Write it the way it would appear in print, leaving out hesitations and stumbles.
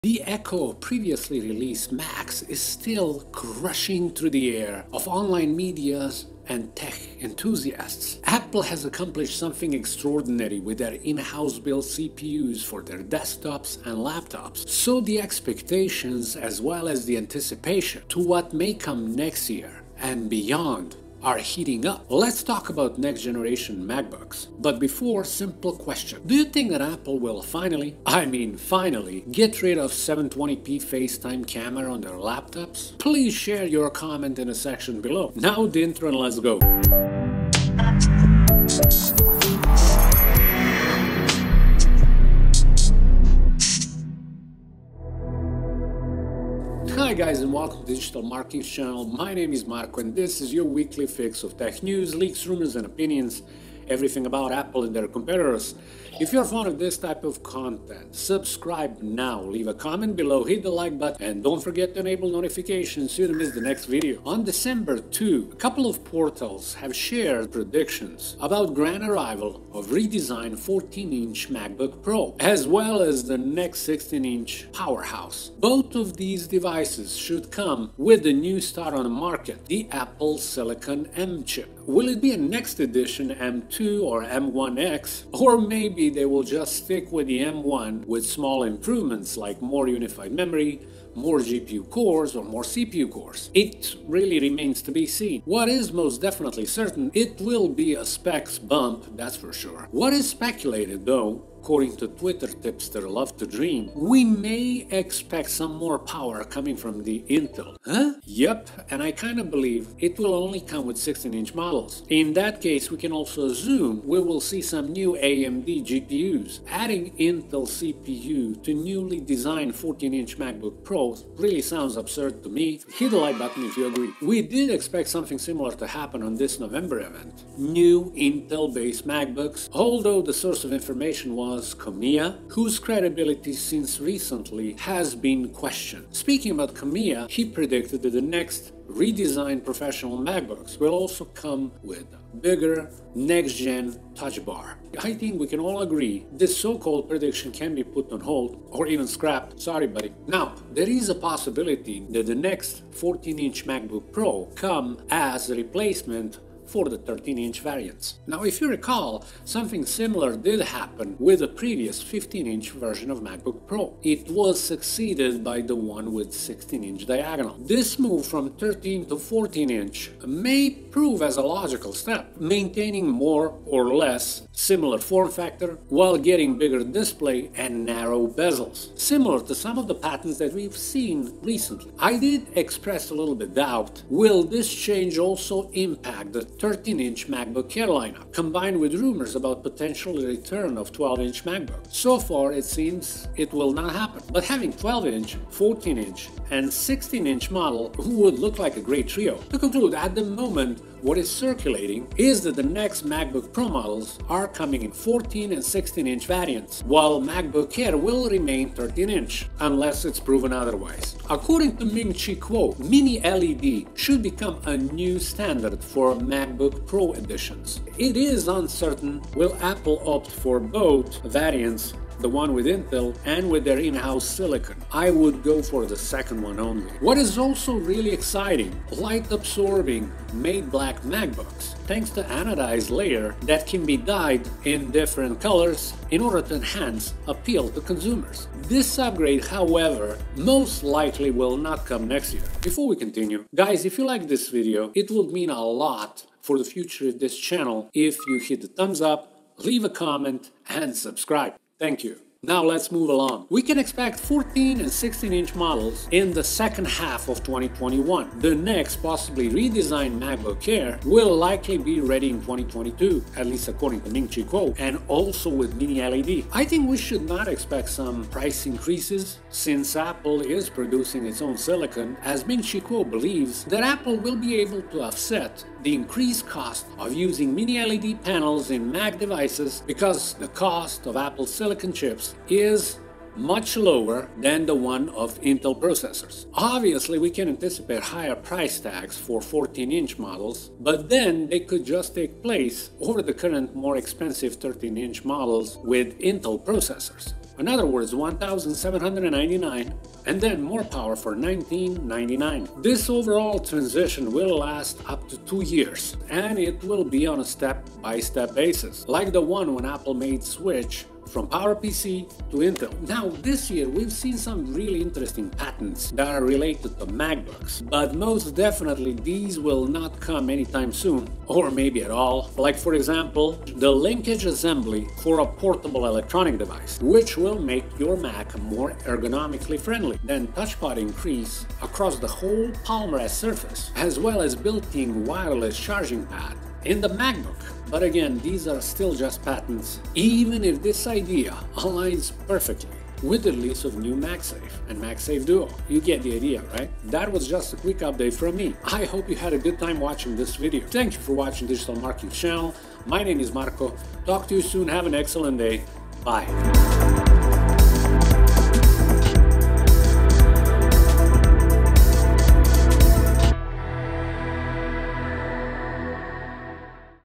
The echo of previously released Macs is still crushing through the air of online medias and tech enthusiasts. Apple has accomplished something extraordinary with their in-house built CPUs for their desktops and laptops. So the expectations as well as the anticipation to what may come next year and beyond are heating up. Let's talk about next generation MacBooks. But before, simple question. Do you think that Apple will finally get rid of 720p FaceTime camera on their laptops? Please share your comment in the section below. Now the intro and let's go. Hi guys and welcome to the Digital Marketing channel. My name is Marco and this is your weekly fix of tech news, leaks, rumors and opinions, everything about Apple and their competitors. If you're fond of this type of content, subscribe now, leave a comment below, hit the like button and don't forget to enable notifications so you don't miss the next video. On December 2, a couple of portals have shared predictions about grand arrival of redesigned 14-inch MacBook Pro, as well as the next 16-inch powerhouse. Both of these devices should come with the new start on the market, the Apple Silicon M chip. Will it be a next edition M2 or M1X, or maybe they will just stick with the M1 with small improvements like more unified memory, more GPU cores or more CPU cores? It really remains to be seen. What is most definitely certain, it will be a specs bump, that's for sure. What is speculated though, according to Twitter tipster Love to Dream, we may expect some more power coming from the Intel. Huh? Yep, and I kinda believe it will only come with 16-inch models. In that case, we can also assume we will see some new AMD GPUs. Adding Intel CPU to newly designed 14-inch MacBook Pro really sounds absurd to me. Hit the like button if you agree. We did expect something similar to happen on this November event. New Intel-based MacBooks, although the source of information was Kamiya, whose credibility since recently has been questioned. Speaking about Kamiya, he predicted that the next redesigned professional MacBooks will also come with bigger next-gen touch bar. I think we can all agree this so-called prediction can be put on hold or even scrapped. Sorry buddy. Now, there is a possibility that the next 14-inch MacBook Pro come as a replacement for the 13-inch variants. Now, if you recall, something similar did happen with the previous 15-inch version of MacBook Pro. It was succeeded by the one with 16-inch diagonal. This move from 13 to 14-inch may prove as a logical step, maintaining more or less similar form factor while getting bigger display and narrow bezels, similar to some of the patterns that we've seen recently. I did express a little bit doubt, will this change also impact the 13-inch MacBook Air lineup, combined with rumors about potential return of 12-inch MacBook. So far, it seems it will not happen. But having 12-inch, 14-inch, and 16-inch model would look like a great trio. To conclude, at the moment, what is circulating is that the next MacBook Pro models are coming in 14 and 16-inch variants, while MacBook Air will remain 13-inch, unless it's proven otherwise. According to Ming-Chi Kuo, Mini LED should become a new standard for MacBook Pro editions. It is uncertain will Apple opt for both variants, the one with Intel and with their in-house silicon. I would go for the second one only. What is also really exciting, light-absorbing matte black MacBooks, thanks to anodized layer that can be dyed in different colors in order to enhance appeal to consumers. This upgrade, however, most likely will not come next year. Before we continue, guys, if you like this video, it would mean a lot for the future of this channel if you hit the thumbs up, leave a comment and subscribe. Thank you. Now let's move along. We can expect 14 and 16-inch models in the second half of 2021. The next possibly redesigned MacBook Air will likely be ready in 2022, at least according to Ming-Chi Kuo, and also with Mini LED. I think we should not expect some price increases since Apple is producing its own silicon, as Ming-Chi Kuo believes that Apple will be able to offset the increased cost of using Mini LED panels in Mac devices because the cost of Apple silicon chips is much lower than the one of Intel processors. Obviously, we can anticipate higher price tags for 14-inch models, but then they could just take place over the current more expensive 13-inch models with Intel processors. In other words, $1,799, and then more power for $1,999. This overall transition will last up to 2 years, and it will be on a step-by-step basis, like the one when Apple made switch from PowerPC to Intel. Now, this year we've seen some really interesting patents that are related to MacBooks, but most definitely these will not come anytime soon, or maybe at all. Like, for example, the linkage assembly for a portable electronic device, which will make your Mac more ergonomically friendly. Then touchpad increase across the whole palm rest surface, as well as built-in wireless charging pad in the MacBook. But again, these are still just patents, even if this idea aligns perfectly with the release of new MagSafe and MagSafe Duo. You get the idea, right? That was just a quick update from me. I hope you had a good time watching this video. Thank you for watching Digital Marketing Channel. My name is Marco. Talk to you soon. Have an excellent day. Bye.